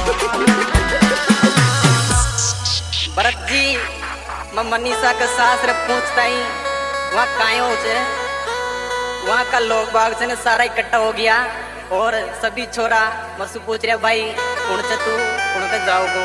भरत जी मैं मनीषा के सासरे पूछता ही वहाँ काहे हो छे। वहाँ का लोग बाग से सारा इकट्ठा हो गया और सभी छोरा मसू पूछ रहे भाई कौन से तू कौन के जाओगो।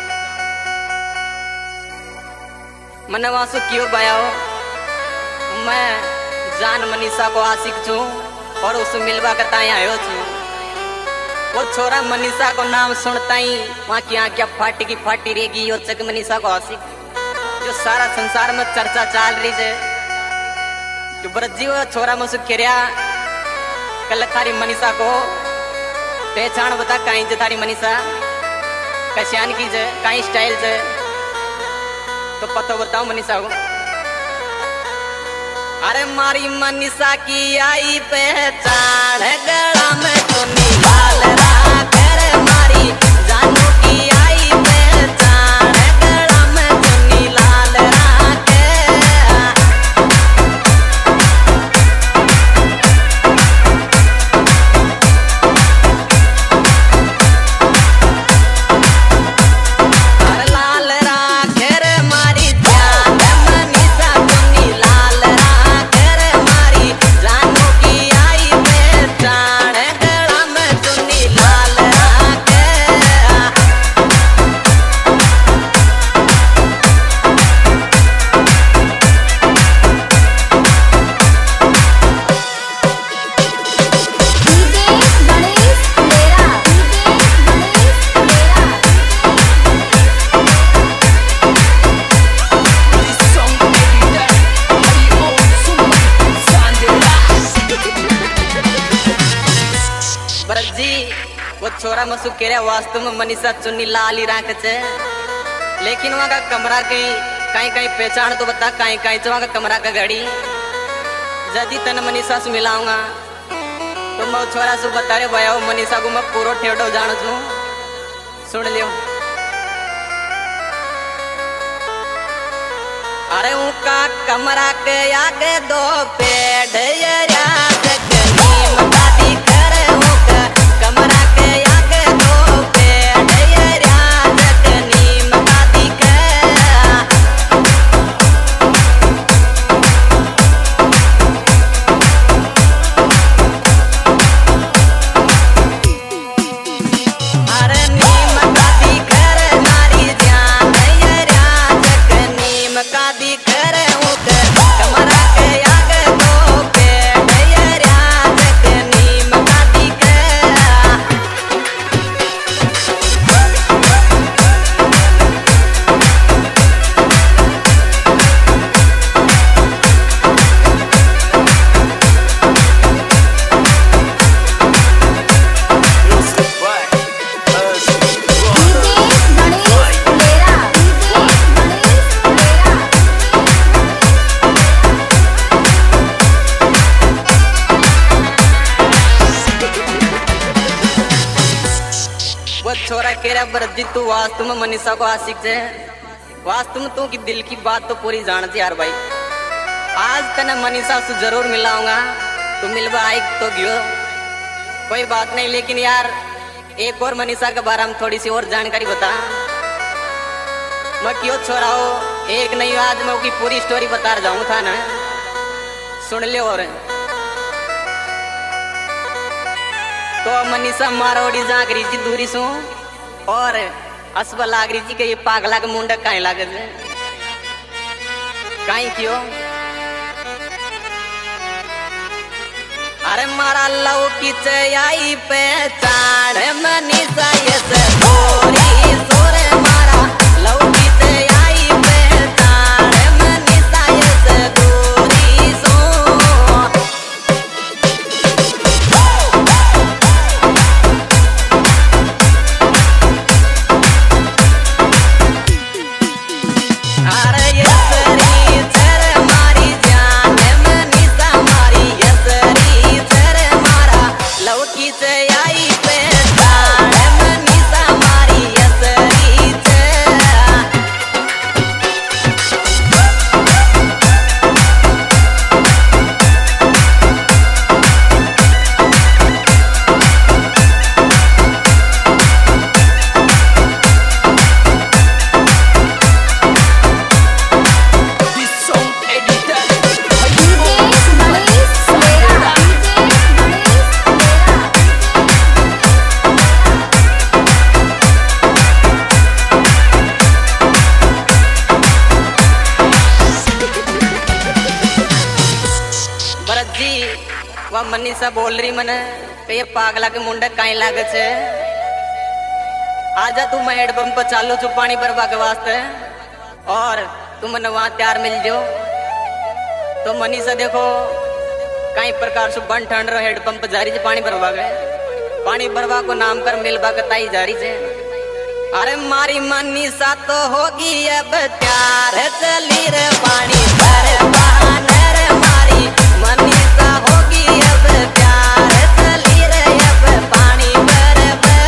मैंने वहां से क्यों बाया हो मैं जान मनीषा को आशिक छू और उसे मिलवा करता आयो छू। वो छोरा मनीषा को नाम सुनता ही वहाँ की आँखें फाटी की फाटी रहेगी और चक मनीषा को आशिक जो सारा संसार में चर्चा चल रही है। जो भरत जी वो छोरा मुझसे कह कल थारी मनीषा को पहचान बता कहीं जे थारी मनीषा कश्यान की जे कहीं स्टाइल जे तो पता बताओ मनीषा को। अरे मारी मनीषा की आई पहचान गला में तो लाल राख रे मारी जानू की आई पहचान गला में तो लाल राख। अरे लाल राख रे मारी जान मनीषा तो लाल राख रे मारी जानू की आई पहचान गला में तो लाल राख। भरत जी वो छोरा मसू कह रहा वास्तव में मनीषा चुन्नी लाल ही राख छे लेकिन वहाँ का कमरा कहीं कहीं पहचान तो बता कहीं कहीं वहाँ का कमरा का घड़ी यदि तन मनीषा से मिलाऊंगा तो मैं छोरा से बता रहे भैया मनीषा को मैं पूरा ठेठो जान छू। सुन लियो अरे उनका कमरा के आगे दो पेड़ कमरा के आगे दो पेड़ नीम का दिखे। अरे नीम का दिखे रे नारी जान ये राजक नीम का दिखे रे कमरा के आगे दो पेड़ ये राजक नीम का दिखे। वो छोरा कह रहा भरत जी तू वास्तव में मनीषा को आशिक है वास्तव में तू की दिल की बात तो पूरी जानती यार भाई। आज तने मनीषा से जरूर मिलाऊंगा तू मिलवा आई तो गियो कोई बात नहीं लेकिन यार एक और मनीषा के बारे में थोड़ी सी और जानकारी बता। मैं क्यों छोरा हो एक नहीं आज मैं उसकी पूरी स्टोरी बता जाऊँ था ना सुन ले। और तो मनीषा मारोड़ी जागरी जी दूरी सु और असबा लागरी जी के ये पागला के मुंडा काहे लागे जे काहे क्यों। अरे मारा लव की आई पहचान मनीषा ये से गोरी सोरे मारा लव की आई पहचान मनीषा ये से गोरी सो। अरे ये सरी चर मारी जान मनीषा मारी ये सरी चर मारा लव की आई पहचान मनीषा मारी मनीषा बोल रही मने ये पागला के मुंडे कहीं लागे छे। आजा तू मैं हेडपंप पर चालू छू पानी भरवा के वास्ते और तू मन वहां तैयार मिल जाओ। तो मनीषा देखो कई प्रकार से बन ठंड रहो हेडपंप जारी से पानी भरवा गए। पानी भरवा को नाम कर मिलवा के ताई जारी से। अरे मारी मनीषा तो होगी अब तैयार चली रे पानी भर बहाने रे मारी मनीषा होगी अब तैयार चली रे अब पानी भर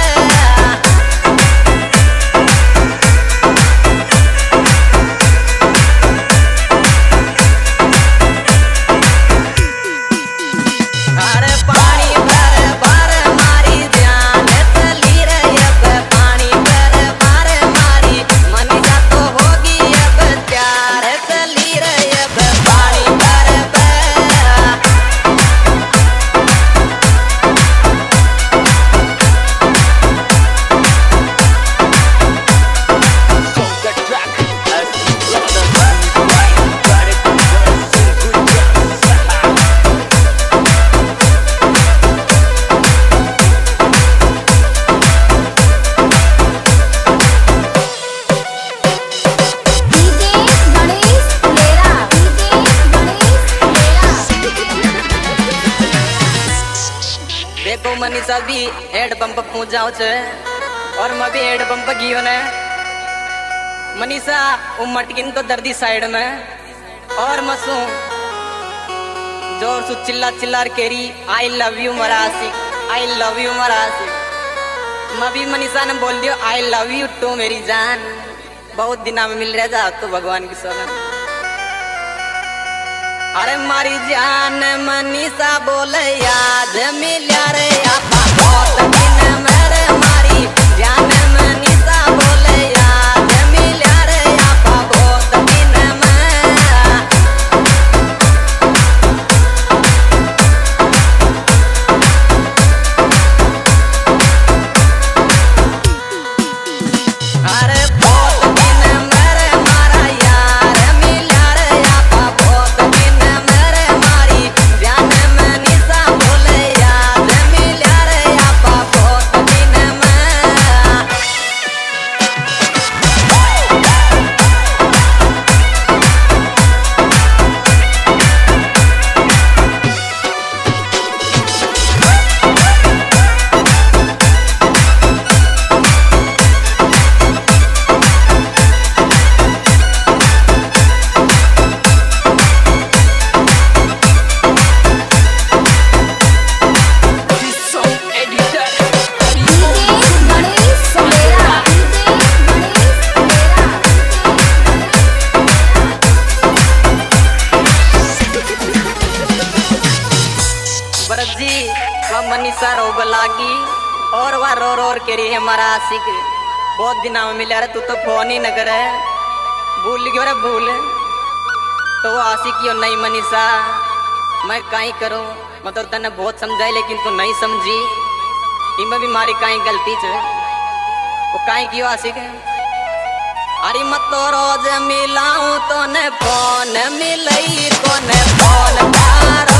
मनीषा भी हेडपंप पहुंच जाओ छे और मैं भी हेडपंप गियो ने। मनीषा वो मटकिन तो दर्दी साइड में और मसू जोर से चिल्ला चिल्ला केरी आई लव यू मरा आशिक आई लव यू मरा आशिक। मैं भी मनीषा ने बोल दियो आई लव यू टू मेरी जान। बहुत दिना में मिल रहा जा तो भगवान की सौगंध। अरे मारी जान मनीषा बोले याद मिल्या रे आपा बहुत दिन मेरे मारी जान मनीषा बोले याद मिल्या रे आपा बहुत दिन अरे बहुत दिन मेरे मारा यार मिल्या रे आपा बहुत दिन मेरे मारी जान मनीषा बोले याद मिल्या रे आपा बहुत दिन जी वह मनीषा रोब लागी और वह रो रो के रही हमारा आशिक बहुत दिना में मिला रे तू तो फोन ही न करे भूल गयो रे भूल। तो वो आशिक यो नहीं मनीषा मैं काई करूं मतलब तने बहुत समझाई लेकिन तू नहीं समझी इनमें भी मारी काई गलती छे। वो काई क्यों आशिक अरे मत तो रोज मिलाऊं तो ने फोन मिलई तो ने फोन तारो